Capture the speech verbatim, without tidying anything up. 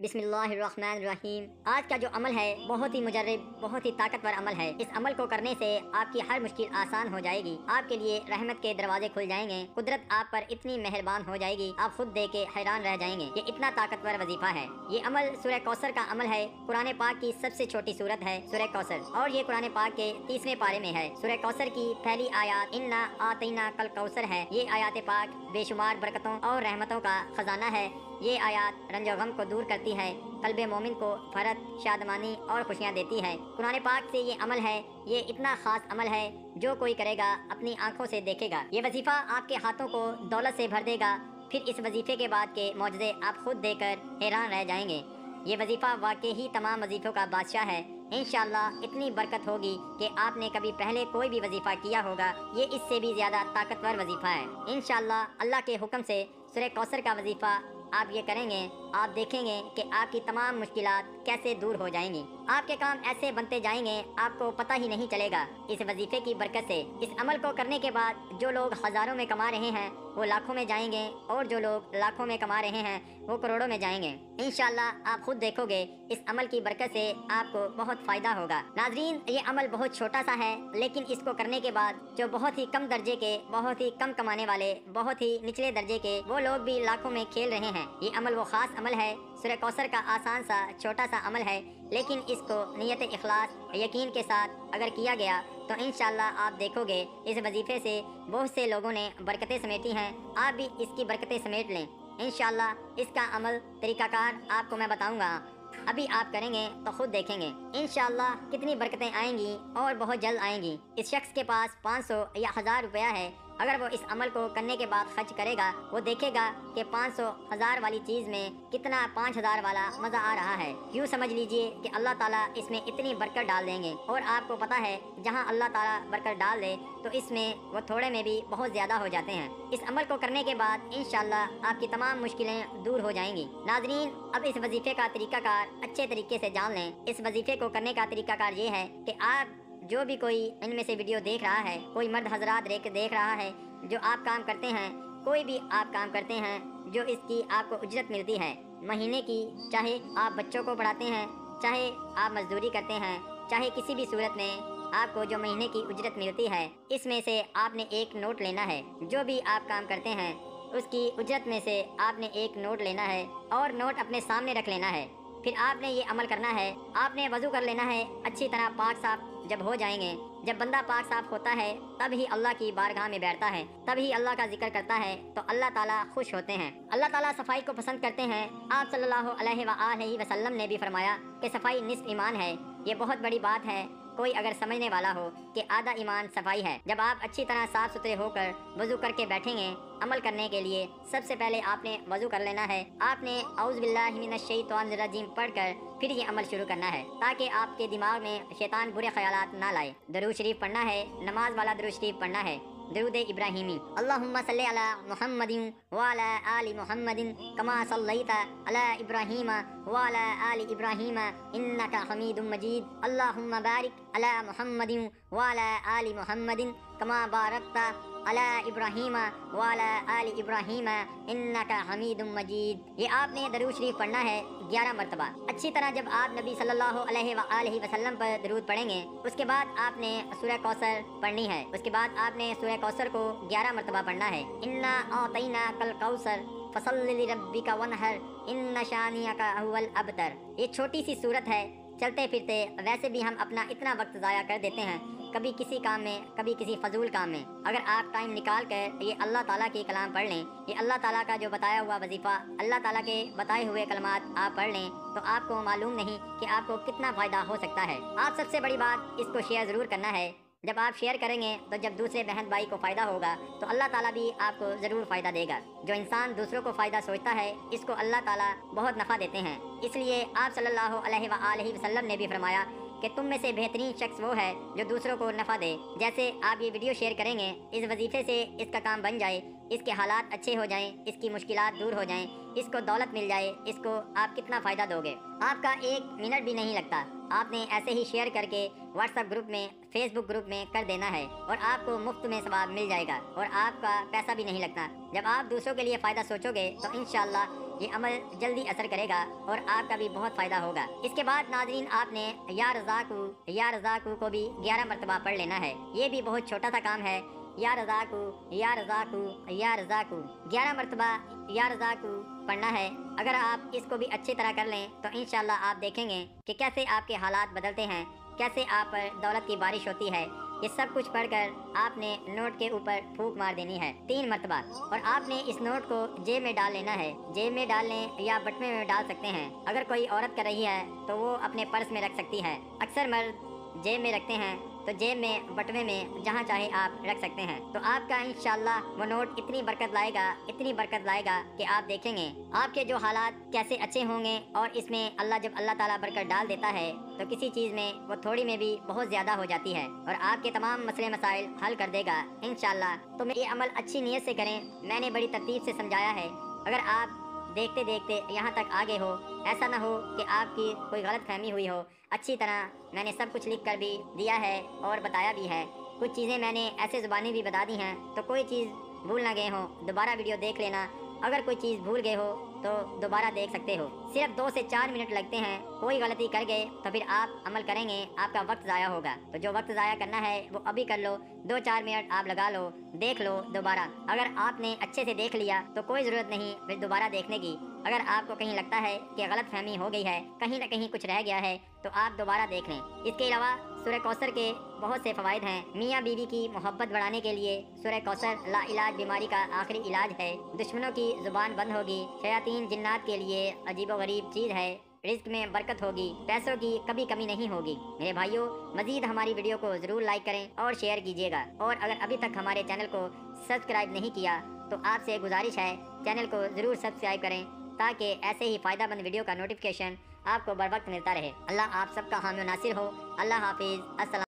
بسم اللہ الرحمن الرحیم۔ آج کا جو عمل ہے بہت ہی مجرب، بہت ہی طاقتور عمل ہے۔ اس عمل کو کرنے سے آپ کی ہر مشکل آسان ہو جائے گی، آپ کے لیے رحمت کے دروازے کھل جائیں گے، قدرت آپ پر اتنی مہربان ہو جائے گی، آپ خود دیکھ کے حیران رہ جائیں گے۔ یہ اتنا طاقتور وظیفہ ہے۔ یہ عمل سورہ کوثر کا عمل ہے۔ قرآن پاک کی سب سے چھوٹی سورت ہے سورہ کوثر، اور یہ قرآن پاک کے تیسویں پارے میں ہے۔ سورہ کوثر کی پہلی آیات انا آتینا کل کوثر ہے۔ یہ آیات پاک بے شمار برکتوں اور رحمتوں کا خزانہ ہے۔ یہ آیات رنج و غم کو دور کرتی ہے، قلب مومن کو فرحت، شادمانی اور خوشیاں دیتی ہے۔ قرآن پاک سے یہ عمل ہے، یہ اتنا خاص عمل ہے، جو کوئی کرے گا اپنی آنکھوں سے دیکھے گا۔ یہ وظیفہ آپ کے ہاتھوں کو دولت سے بھر دے گا، پھر اس وظیفے کے بعد کے معجزے آپ خود دیکھ کر حیران رہ جائیں گے۔ یہ وظیفہ واقعی ہی تمام وظیفوں کا بادشاہ ہے۔ انشاءاللہ اتنی برکت ہوگی کہ آپ نے کبھی پہلے کوئی بھی وظیفہ کیا ہوگا، یہ اس سے بھی زیادہ طاقتور وظیفہ ہے۔ انشاءاللہ اللہ کے حکم سے سورہ کوثر کا وظیفہ آپ یہ کریں گے، آپ دیکھیں گے کہ آپ کی تمام مشکلات کیسے دور ہو جائیں گی۔ آپ کے کام ایسے بنتے جائیں گے، آپ کو پتہ ہی نہیں چلے گا۔ اس وظیفے کی برکت سے اس عمل کو کرنے کے بعد جو لوگ ہزاروں میں کما رہے ہیں وہ لاکھوں میں جائیں گے، اور جو لوگ لاکھوں میں کما رہے ہیں وہ کروڑوں میں جائیں گے۔ انشاءاللہ آپ خود دیکھو گے اس عمل کی برکت سے آپ کو بہت فائدہ ہوگا۔ ناظرین، یہ عمل بہت چھوٹا سا ہے، لیکن اس کو کرنے کے بعد جو بہت ہی کم درجے کے، بہت ہی کم کمانے والے، بہت ہی نچلے درجے کے وہ لوگ بھی لاکھوں میں کھیل رہے ہیں۔ یہ عمل وہ خاص عمل ہے، سورہ کوثر کا آسان سا چھوٹا سا عمل ہے، لیکن اس کو نیت اخلاص، یقین کے ساتھ اگر کیا گیا تو انشاءاللہ آپ دیکھو گے اس وظیفے سے بہت سے لوگوں نے برکتیں سمیٹی ہیں۔ آپ بھی اس کی برکتیں سمیٹ لیں۔ انشاءاللہ اس کا عمل طریقہ کار آپ کو میں بتاؤں گا، ابھی آپ کریں گے تو خود دیکھیں گے انشاءاللہ کتنی برکتیں آئیں گی، اور بہت جلد آئیں گی۔ اس شخص کے پاس پانچ سو یا ہزار روپیہ ہے، اگر وہ اس عمل کو کرنے کے بعد خرچ کرے گا، وہ دیکھے گا کہ پانچ سو ہزار والی چیز میں کتنا پانچ ہزار والا مزہ آ رہا ہے۔ یوں سمجھ لیجئے کہ اللہ تعالیٰ اس میں اتنی برکت ڈال دیں گے، اور آپ کو پتہ ہے جہاں اللہ تعالیٰ برکت ڈال دے تو اس میں وہ تھوڑے میں بھی بہت زیادہ ہو جاتے ہیں۔ اس عمل کو کرنے کے بعد انشاءاللہ آپ کی تمام مشکلیں دور ہو جائیں گی۔ ناظرین، اب اس وظیفے کا طریقہ کار اچھے طریقے سے جان لیں۔ اس وظیفے کو کرنے کا طریقہ کار یہ ہے کہ آپ جو بھی کوئی ان میں سے ویڈیو دیکھ رہا ہے، کوئی مرد حضرات دیکھ رہا ہے، جو آپ کام کرتے ہیں، کوئی بھی آپ کام کرتے ہیں جو اس کی آپ کو اجرت ملتی ہے مہینے کی، چاہے آپ بچوں کو پڑھاتے ہیں، چاہے آپ مزدوری کرتے ہیں، چاہے کسی بھی صورت میں آپ کو جو مہینے کی اجرت ملتی ہے، اس میں سے آپ نے ایک نوٹ لینا ہے۔ جو بھی آپ کام کرتے ہیں اس کی اجرت میں سے آپ نے ایک نوٹ لینا ہے، اور نوٹ اپنے سامنے رکھ لینا ہے۔ پھر آپ نے یہ عمل کرنا ہے، آپ نے وضو کر لینا ہے اچھی طرح پاک صاف جب ہو جائیں گے۔ جب بندہ پاک صاف ہوتا ہے تب ہی اللہ کی بارگاہ میں بیٹھتا ہے، تب ہی اللہ کا ذکر کرتا ہے، تو اللہ تعالیٰ خوش ہوتے ہیں۔ اللہ تعالیٰ صفائی کو پسند کرتے ہیں۔ آپ صلی اللہ علیہ وآلہ وسلم نے بھی فرمایا کہ صفائی نصف ایمان ہے۔ یہ بہت بڑی بات ہے کوئی اگر سمجھنے والا ہو کہ آدھا ایمان صفائی ہے۔ جب آپ اچھی طرح صاف ستھرے ہو کر وضو کر کے بیٹھیں گے عمل کرنے کے لیے، سب سے پہلے آپ نے وضو کر لینا ہے۔ آپ نے اعوذ باللہ من الشیطان الرجیم پڑھ کر پھر یہ عمل شروع کرنا ہے، تاکہ آپ کے دماغ میں شیطان برے خیالات نہ لائے۔ درود شریف پڑھنا ہے، نماز والا درود شریف پڑھنا ہے، درود ابراہیمی۔ اللہم صلی علی محمد وعلی آل محمد کما صلیت علی ابراہیم وعلی آل ابراہیم انک حمید مجید۔ اللہم بارک علی محمد وعلی آل محمد کما بارکت علی ابراہیم وعلی آل ابراہیم انک حمید مجید۔ یہ آپ نے درود شریف پڑھنا ہے گیارہ مرتبہ۔ اچھی طرح جب آپ نبی صلی اللہ علیہ وآلہ وسلم پر درود پڑھیں گے، اس کے بعد آپ نے سورہ کوثر پڑھنی ہے۔ اس کے بعد آپ نے سورہ کوثر کو گیارہ مرتبہ پڑھنا ہے۔ انا اعطیناک الکوثر فصلی لربک وانحر ان شانئک هو الابتر۔ یہ چھوٹی سی سورت ہے، چلتے پھرتے ویسے بھی ہم اپنا اتنا وقت ضائع کر دیتے ہیں، کبھی کسی کام میں، کبھی کسی فضول کام میں۔ اگر آپ ٹائم نکال کر یہ اللہ تعالیٰ کے کلام پڑھ لیں، یہ اللہ تعالیٰ کا جو بتایا ہوا وظیفہ، اللہ تعالیٰ کے بتائے ہوئے کلمات آپ پڑھ لیں، تو آپ کو معلوم نہیں کہ آپ کو کتنا فائدہ ہو سکتا ہے۔ آپ سب سے بڑی بات اس کو شیئر ضرور کرنا ہے۔ جب آپ شیئر کریں گے تو جب دوسرے بہن بھائی کو فائدہ ہوگا تو اللہ تعالیٰ بھی آپ کو ضرور فائدہ دے گا۔ جو انسان دوسروں کو فائدہ سوچتا ہے اس کو اللہ تعالیٰ بہت نفع دیتے ہیں۔ اس لیے آپ صلی اللہ علیہ وآلہ وسلم نے بھی فرمایا کہ تم میں سے بہترین شخص وہ ہے جو دوسروں کو نفع دے۔ جیسے آپ یہ ویڈیو شیئر کریں گے، اس وظیفے سے اس کا کام بن جائے، اس کے حالات اچھے ہو جائیں، اس کی مشکلات دور ہو جائیں، اس کو دولت مل جائے، اس کو آپ کتنا فائدہ دو گے۔ آپ کا ایک منٹ بھی نہیں لگتا، آپ نے ایسے ہی شیئر کر کے واٹس ایپ گروپ میں، فیس بک گروپ میں کر دینا ہے، اور آپ کو مفت میں ثواب مل جائے گا، اور آپ کا پیسہ بھی نہیں لگتا۔ جب آپ دوسروں کے لیے فائدہ سوچو گے تو انشاءاللہ ये अमल जल्दी असर करेगा और आपका भी बहुत फायदा होगा। इसके बाद नाजरीन आपने या रज़ाकू या रज़ाकू को भी ग्यारह मरतबा पढ़ लेना है। ये भी बहुत छोटा सा काम है। या रज़ाकू या रज़ाकू या रज़ाकू ग्यारह मरतबा या रज़ाकू पढ़ना है। अगर आप इसको भी अच्छी तरह कर लें तो इंशाल्लाह आप देखेंगे कि कैसे आपके हालात बदलते हैं, कैसे आप पर दौलत की बारिश होती है। ये सब कुछ पढ़कर आपने नोट के ऊपर फूंक मार देनी है तीन मरतबा, और आपने इस नोट को जेब में डाल लेना है। जेब में डाल लें या बटुए में डाल सकते हैं। अगर कोई औरत कर रही है तो वो अपने पर्स में रख सकती है। अक्सर मर्द जेब में रखते हैं, तो जेब में बटुए में जहाँ चाहे आप रख सकते हैं। तो आपका इंशाल्लाह वो नोट इतनी बरकत लाएगा, इतनी बरकत लाएगा कि आप देखेंगे आपके जो हालात कैसे अच्छे होंगे। और इसमें अल्लाह जब अल्लाह ताला बरकत डाल देता है तो किसी चीज़ में वो थोड़ी में भी बहुत ज़्यादा हो जाती है और आपके तमाम मसले मसाइल हल कर देगा इंशाल्लाह। तो ये अमल अच्छी नीयत से करें। मैंने बड़ी तरतीब से समझाया है। अगर आप देखते देखते यहाँ तक आगे हो, ऐसा ना हो कि आपकी कोई गलत फहमी हुई हो। अच्छी तरह मैंने सब कुछ लिख कर भी दिया है और बताया भी है। कुछ चीज़ें मैंने ऐसे ज़ुबानी भी बता दी हैं, तो कोई चीज़ भूल ना गए हो दोबारा वीडियो देख लेना। अगर कोई चीज़ भूल गए हो तो दोबारा देख सकते हो। सिर्फ दो से चार मिनट लगते हैं। कोई गलती कर गए तो फिर आप अमल करेंगे, आपका वक्त ज़ाया होगा। तो जो वक्त ज़ाया करना है वो अभी कर लो। दो चार मिनट आप लगा लो, देख लो दोबारा। अगर आपने अच्छे से देख लिया तो कोई ज़रूरत नहीं फिर दोबारा देखने की। अगर आपको कहीं लगता है कि गलत फहमी हो गई है, कहीं ना कहीं कुछ रह गया है, तो आप दोबारा देख लें। इसके अलावा सूरह कौसर के बहुत से फ़वाइद हैं। मियाँ बीवी की मोहब्बत बढ़ाने के लिए सूरह कौसर ला इलाज बीमारी का आखिरी इलाज है। दुश्मनों की ज़ुबान बंद होगी। शयातीन जिन्नात के लिए अजीबो गरीब चीज़ है। रिस्क में बरकत होगी, पैसों की कभी कमी नहीं होगी। मेरे भाइयों, मजीद हमारी वीडियो को ज़रूर लाइक करें और शेयर कीजिएगा। और अगर अभी तक हमारे चैनल को सब्सक्राइब नहीं किया तो आपसे गुजारिश है चैनल को ज़रूर सब्सक्राइब करें, ताकि ऐसे ही फ़ायदेमंद वीडियो का नोटिफिकेशन आपको बर वक्त मिलता रहे। अल्लाह आप सबका हामी नासिर हो। अल्लाह हाफिज़। अस्सलाम।